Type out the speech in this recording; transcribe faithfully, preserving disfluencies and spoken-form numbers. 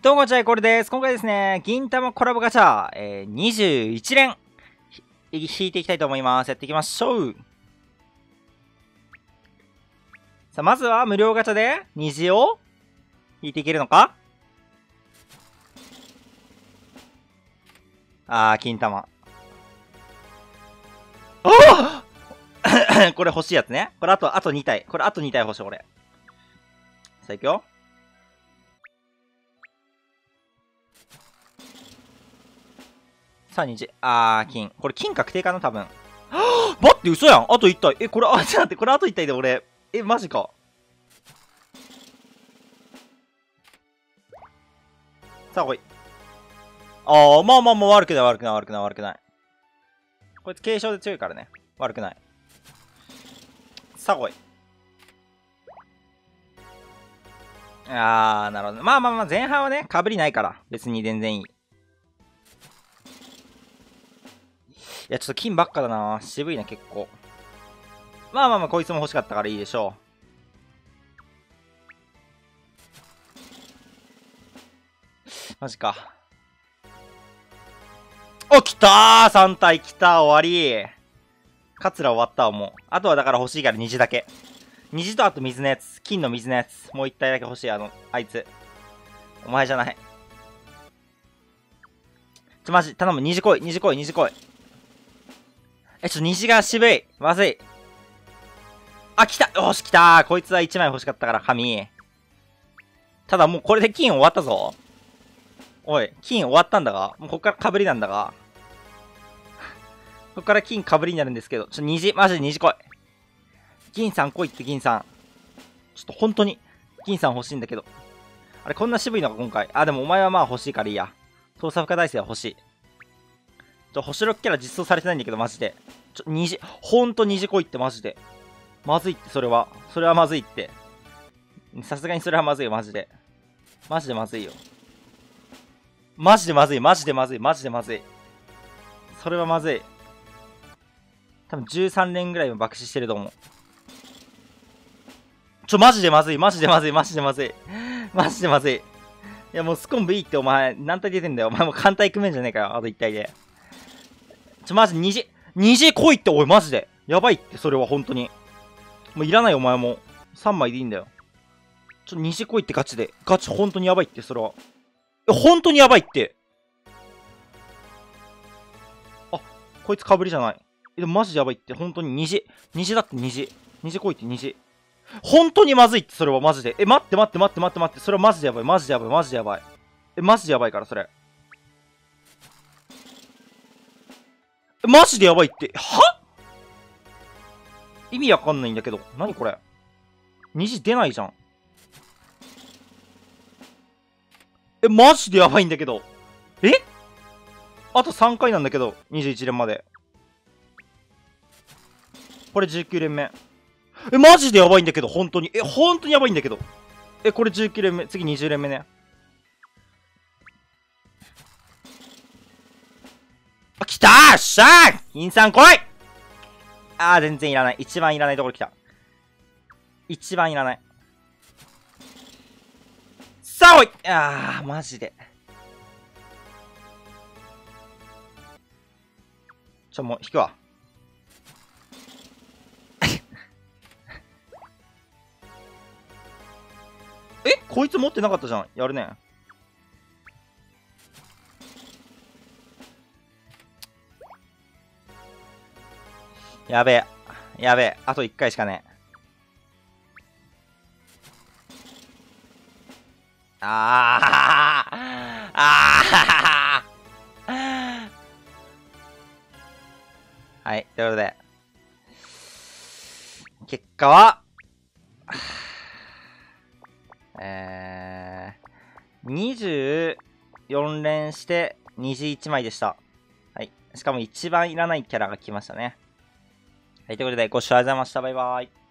どうも、チャイコールです。今回ですね、銀玉コラボガチャ、えー、にじゅういち連、引いていきたいと思います。やっていきましょう。さあ、まずは無料ガチャで、虹を引いていけるのか？あー、金玉。ああこれ欲しいやつね。これあと、あとに体。これあとに体欲しい、これ。さあ、いくよ。さあ、虹。あー、金。これ金確定かな多分。はぁ待って、嘘やん。あといち体。え、これ、あ、ちょっと待って、これあといち体で俺。え、マジか。さあ、来い。あー、まあまあまあ、悪くない、悪くない、悪くない、悪くない。こいつ軽症で強いからね。悪くない。さあ、来い。あー、なるほど。まあまあまあ、前半はね、被りないから。別に全然いい。いや、ちょっと金ばっかだな。渋いな、結構。まあまあまあ、こいつも欲しかったからいいでしょう。マジか。お、来たー !さん 体来た終わりカツラ終わったわ、もう。あとはだから欲しいから虹だけ。虹とあと水のやつ。金の水のやつ。もう一体だけ欲しい、あの、あいつ。お前じゃない。ちょ、マジ、頼む。虹来い、虹来い、虹来い。え、ちょっと虹が渋い。まずい。あ、来たよし、来たーこいつはいちまい欲しかったから、紙。ただもうこれで金終わったぞ。おい、金終わったんだが。もうこっから被りなんだが。こっから金被りになるんですけど。ちょ、虹、マジで虹来い。銀さん来いって銀さん。ちょっと本当に、銀さん欲しいんだけど。あれ、こんな渋いのか今回。あ、でもお前はまあ欲しいからいいや。操作負荷耐性は欲しい。ちょ、星ろくキャラ実装されてないんだけど、マジで。ちょ、虹、ほんと虹来いってマジで。まずいって、それは。それはまずいって。さすがにそれはまずいよ、マジで。マジでまずいよ。マジでまずい、マジでまずい、マジでまずい。それはまずい。多分じゅうさん連ぐらいも爆死してると思う。ちょ、マジでまずい、マジでまずい、マジでまずい。マジでまずい。いや、もうスコンブいいってお前、何体出てんだよ。お前もう艦隊組めんじゃねえかよ、あといち体で。ちょ、マジ、虹、虹来いって、おい、マジで。やばいって、それは本当に。もういらないよ、お前も。さんまいでいいんだよ。ちょ、虹来いってガチで。ガチ、本当にやばいって、それは。え、本当にやばいって。あ、こいつ被りじゃない。え、でもマジでやばいって、本当に虹。虹だって虹。虹来いって虹。本当にまずいって、それはマジで。え、待って待って待って待って待って。それはマジでやばい、マジでやばい、マジでやばい。え、マジでやばいから、それ。え、マジでやばいって。は意味わかんないんだけど。何これ。虹出ないじゃん。え、マジでやばいんだけど。えあとさんかいなんだけど。にじゅういち連まで。これじゅうきゅう連目。え、マジでやばいんだけど、本当に。え、本当にやばいんだけど。え、これじゅうきゅう連目。次にじゅう連目ね。あ、来たーしゃー金さん来いあー、全然いらない。一番いらないところ来た。一番いらない。さあおいあー、マジで。ちょ、もう、引くわ。えこいつ持ってなかったじゃん。やるね。やべえ。やべえ。あといっかいしかねえ。あーあーはい。ということで。結果は、えー、にじゅうよん連して虹いち枚でした。はい。しかも一番いらないキャラが来ましたね。はい。ということで、ご視聴ありがとうございました。バイバーイ。